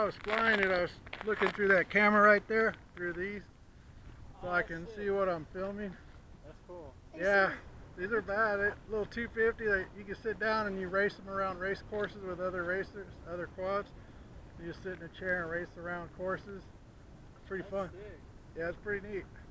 was flying it, I was looking through that camera right there, through these, so I can see what I'm filming. That's cool. Yeah, these are bad. Little 250 that you can sit down and you race them around race courses with other racers, other quads. You just sit in a chair and race around courses. It's pretty fun. Sick. Yeah, it's pretty neat.